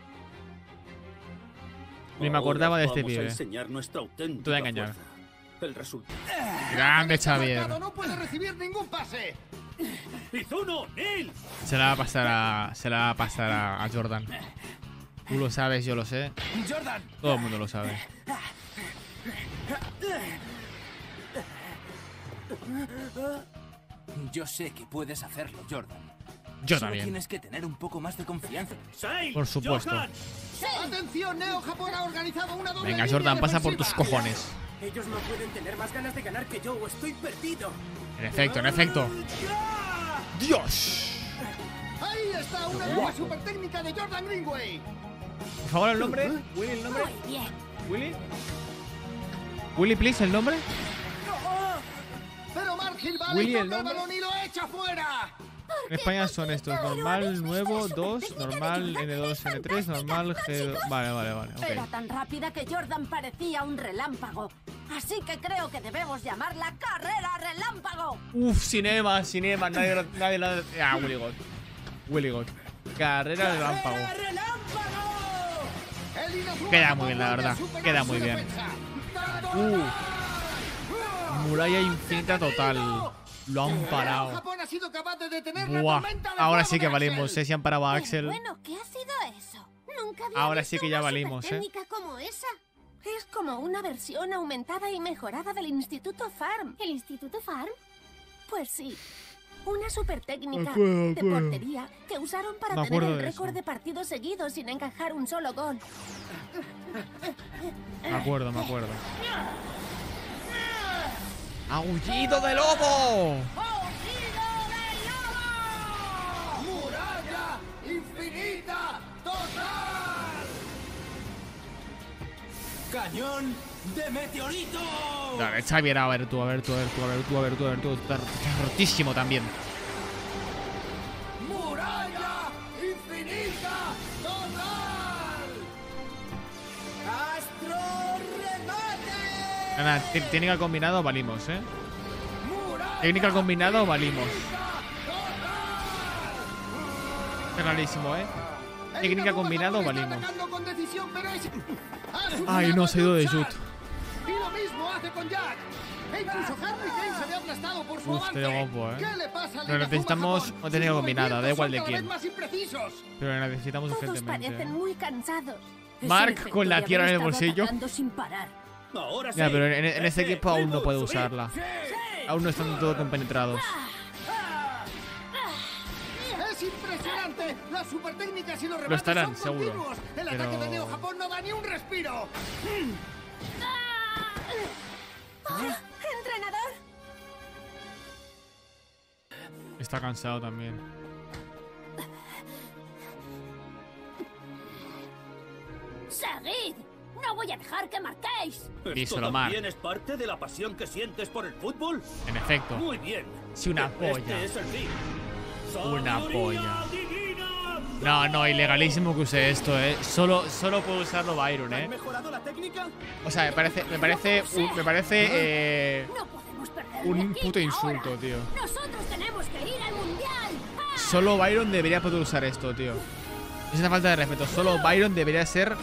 Ni me acordaba de este pibe. Vamos a enseñar nuestra auténtica Te voy a engañar. fuerza. El resultado. Grande Xavier. No puede recibir ningún pase. ¡Izuno! ¡Nil! Se la va a pasar a Jordan. Tú lo sabes, yo lo sé. Jordan. Todo el mundo lo sabe. Yo sé que puedes hacerlo, Jordan. Yo Solo también. tienes que tener un poco más de confianza. Por supuesto. Atención, Neo Japón ha organizado una doble Venga, línea Jordan, pasa por tus defensiva. cojones. Ellos no pueden tener más ganas de ganar que yo o estoy perdido. En efecto, en efecto. ¡Dios! Ahí está una nueva super técnica de Jordan Greenway. Por favor, el nombre. Willy, el nombre. Muy bien. Willy. Willy, please, el nombre. Pero Mark Hill va Willy, y el toca el nombre. balón y lo echa fuera. En España son estos: normal, nuevo, 2, normal, N2, N3, normal, G2. Vale, Era ok. tan rápida que Jordan parecía un relámpago. Así que creo que debemos llamarla carrera relámpago. Uf, cinema. Nadie. Ah, Willy God. Carrera de relámpago. El Inazuma Queda muy bien, la vuelve a verdad. superar Queda su muy bien. defensa. Muralla infinita total. Lo han parado. Japón ha sido capaz de detener la Buah. tormenta de Ahora fuego sí que de valimos, Axel. Si han parado a Axel. Bueno, ¿qué ha sido eso? Nunca había Ahora visto sí que ya una valimos, supertécnica como esa. Es como una versión aumentada y mejorada del Instituto Farm. ¿El Instituto Farm? Pues sí. Una super técnica Me de acuerdo. portería que usaron para Me tener acuerdo el de récord eso. de partidos seguidos sin encajar un solo gol. Me acuerdo. ¡Aullido de lobo! ¡Muralla infinita total! ¡Cañón de meteorito! Dale, Xavier, a ver tú. Está rotísimo también. ¡Muralla infinita total! ¡Astro remate! Nada, técnica combinado, valimos, Técnica combinado, valimos. Está clarísimo, Técnica combinado, valimos. Con decisión, pero es... Ay, no, se ha ido de shoot. Y lo mismo hace con Jack. E incluso Harry Kane se ve aplastado por su Uf, avance. qué guapo, ¿Qué le pasa al Pero Inazuma necesitamos Japón? una técnica Sus combinada, da movimientos igual son de cada vez quién. más imprecisos. Pero la necesitamos Todos urgentemente. parecen muy cansados. Mark con la tierra en el bolsillo. Sin parar. Ahora sí. Ya, pero en este equipo aún no puede subid. usarla. Aún no están todo compenetrados. Es impresionante. Las super técnicas y los remates Lo estarán, son seguro. continuos. El Pero- ataque de Neo Japón no da ni un respiro. ¡Entrenador! Está cansado también. ¡Seguid! ¡No voy a dejar que marquéis! ¿Esto Díselo, Mark. también es parte de la pasión que sientes por el fútbol? En efecto. Muy bien. Sí, una Pero polla. Este es el fin. Una ¡Sabiduría polla. divina! No, ilegalísimo que use esto, Solo puede usarlo Byron, ¿Han mejorado la técnica? O sea, me parece No podemos perder un de aquí puto ahora. insulto, tío. Nosotros tenemos que ir al mundial. Solo Byron debería poder usar esto, tío. Es una falta de respeto. Solo Byron debería ser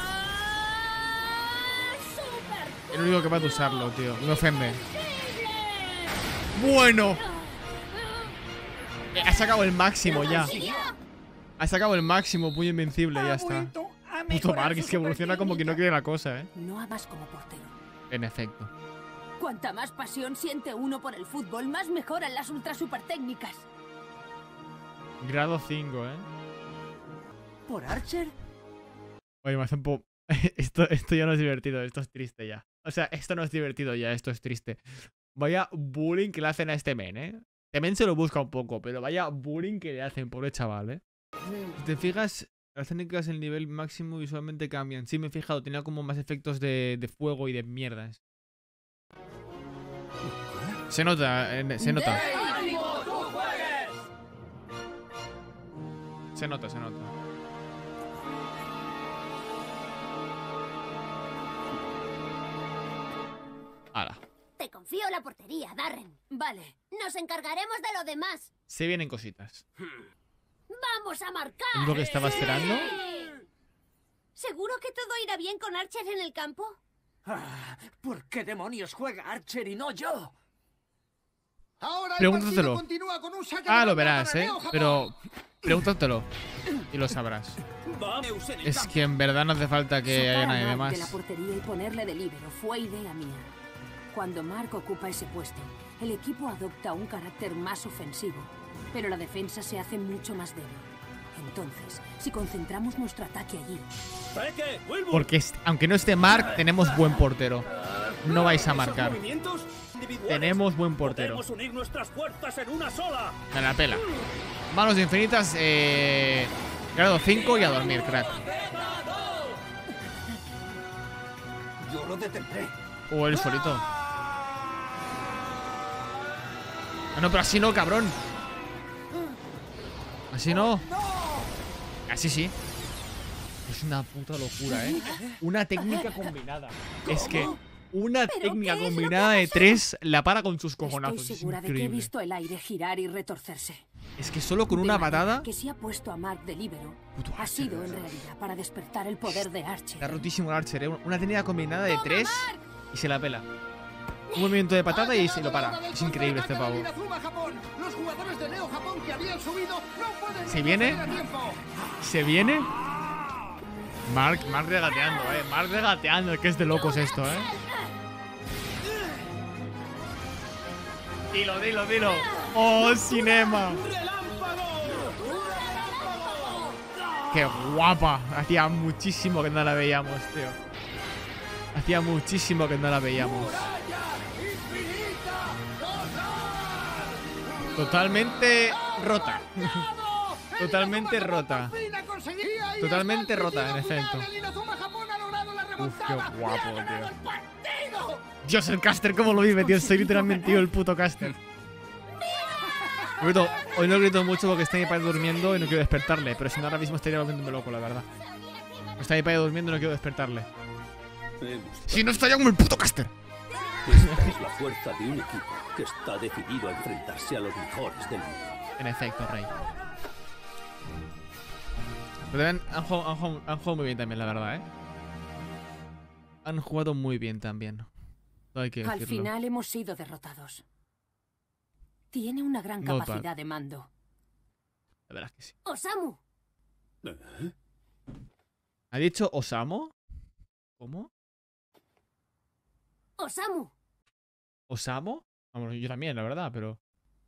el único capaz de usarlo, tío. Me ofende. Bueno. Ha sacado el máximo ya. Ha sacado el máximo, puño invencible, ya está. Puto Mark, es que evoluciona como que no quiere la cosa, No amas como portero. En efecto. Cuanta más pasión siente uno por el fútbol, más mejoran las ultra super técnicas. Grado 5, ¿Por Archer? Oye, me hace un poco... esto ya no es divertido, esto es triste ya. O sea, esto no es divertido ya, esto es triste. Vaya bullying que le hacen a este men, Este men se lo busca un poco, pero vaya bullying que le hacen, pobre chaval, Si te fijas, las técnicas en el nivel máximo visualmente cambian. Sí, me he fijado, tenía como más efectos de fuego y de mierdas. Se nota, se nota. Se nota. confío en la portería, Darren. Vale. Nos encargaremos de lo demás. Se vienen cositas. ¡Vamos a marcar! ¿Es lo que estaba esperando? ¿Seguro que todo irá bien con Archer en el campo? ¿Por qué demonios juega Archer y no yo? Ahora el Pregúntatelo. partido continúa con un saque de Ah, lo banda verás, para Neo Japón. Pero pregúntatelo y lo sabrás. Es que en verdad no hace falta que haya Sacar a nadie Mark más. de la portería y ponerle de líbero fue idea mía. Cuando Mark ocupa ese puesto, el equipo adopta un carácter más ofensivo, pero la defensa se hace mucho más débil. Entonces, si concentramos nuestro ataque allí... Porque aunque no esté Mark, tenemos buen portero. No vais a marcar. Tenemos buen portero. Podemos unir nuestras fuerzas en una sola. Me la pela. Manos infinitas, grado 5 y a dormir, crack. Yo lo detendré. O él solito. Ah, no, pero así no, cabrón. Así no. Así sí. Es una puta locura, ¿eh? Una técnica combinada. Es que una técnica combinada de 3 la para con sus cojonazos. Estoy Es segura de que he increíble. visto el aire girar y retorcerse. Es que solo con una De manera patada que si ha puesto a Mark de líbero, ha sido en realidad para despertar el poder de Archer. está rotísimo el Archer, ¿eh? Una técnica combinada de 3 y se la pela. Un movimiento de patada y se lo para. Es increíble este pavo. Inazuma Japón. Los jugadores de Neo Japón que habían subido no pueden ¿Se viene? retroceder a tiempo. ¿Se viene? Mark regateando, Mark regateando, que es de locos esto, Dilo. ¡Oh, cinema! ¡Qué guapa! Hacía muchísimo que no la veíamos, tío. Hacía muchísimo que no la veíamos. Totalmente rota. Totalmente rota. Totalmente rota, en efecto. Uf, qué guapo, tío. Dios, el caster, ¿cómo lo vive, tío? Soy literalmente yo el puto caster. Hoy no grito mucho porque está mi padre durmiendo y no quiero despertarle. Pero si no, ahora mismo estaría volviéndome loco, la verdad. Está mi padre durmiendo y no quiero despertarle. Si no, estaría como el puto caster. Esta es la fuerza de un equipo que está decidido a enfrentarse a los mejores del mundo. En efecto, Rey. Pero también han jugado muy bien también, la verdad, Han jugado muy bien también. No hay que Al decirlo. final hemos sido derrotados. Tiene una gran No capacidad tal. de mando. La verdad es que sí. ¡Osamu! ¿Ha dicho Osamu? ¿Cómo? ¡Osamu! ¿Osamu? Vamos, yo también, la verdad, pero...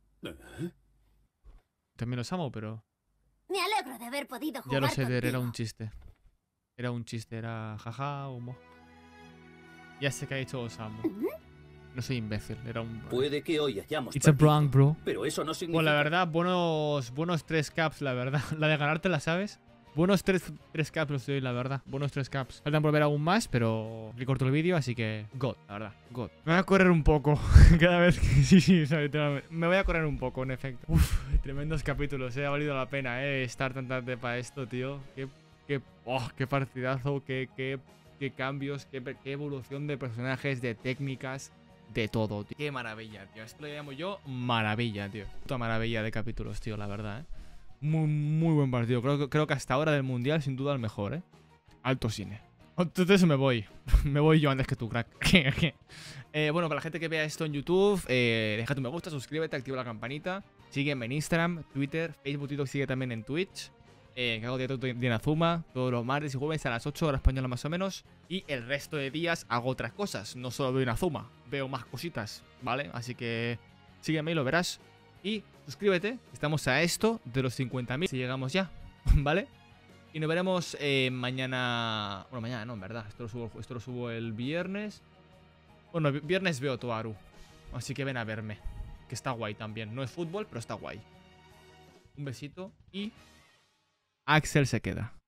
También Osamu, pero... Me alegro de haber podido Ya jugar lo sé, contigo. era un chiste. Era un chiste, era jaja, humo. Ya sé que ha dicho Osamu. No soy imbécil, era un... Puede que hoy hayamos It's a perdido, prank, bro. pero eso no significa... Bueno, la verdad, buenos 3 caps, la verdad. La de ganarte la sabes. Buenos 3 caps los doy, la verdad. Buenos 3 caps. Faltan por ver aún más, pero recorto el vídeo, así que... God, la verdad, God. Me voy a correr un poco. Cada vez que... Sí, o sea, literalmente. Me voy a correr un poco, en efecto. Uf, tremendos capítulos, Ha valido la pena, estar tan tarde para esto, tío. Qué partidazo, qué cambios, qué evolución de personajes, de técnicas... De todo, tío. Qué maravilla, tío. Esto lo llamo yo maravilla, tío. Puta maravilla de capítulos, tío, la verdad, Muy buen partido. Creo que hasta ahora del mundial, sin duda, el mejor, Alto cine. Entonces me voy. Me voy yo antes que tú, crack. Bueno, para la gente que vea esto en YouTube, deja tu me gusta, suscríbete, activa la campanita. Sígueme en Instagram, Twitter, Facebook, TikTok, sigue también en Twitch. Que hago directo de Inazuma todos los martes y jueves a las 8 horas española más o menos. Y el resto de días hago otras cosas. No solo veo Inazuma, veo más cositas, ¿vale? Así que sígueme y lo verás. Y suscríbete, estamos a esto de los 50.000 si llegamos ya, ¿vale? Y nos veremos mañana... Bueno, mañana no, en verdad. Esto lo subo el viernes. Bueno, viernes veo Toaru. Así que ven a verme. Que está guay también. No es fútbol, pero está guay. Un besito y... Axel se queda.